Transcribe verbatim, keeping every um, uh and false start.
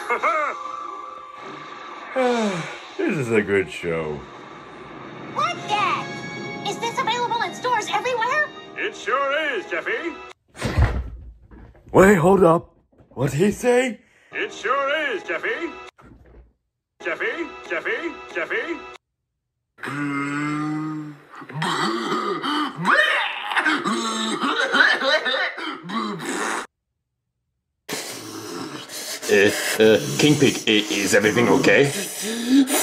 This is a good show. What, Dad? Is this available in stores everywhere? It sure is, Jeffy. Wait, hold up. What'd he say? It sure is, Jeffy. Jeffy, Jeffy, Jeffy. Uh, uh, King Pig, is everything okay?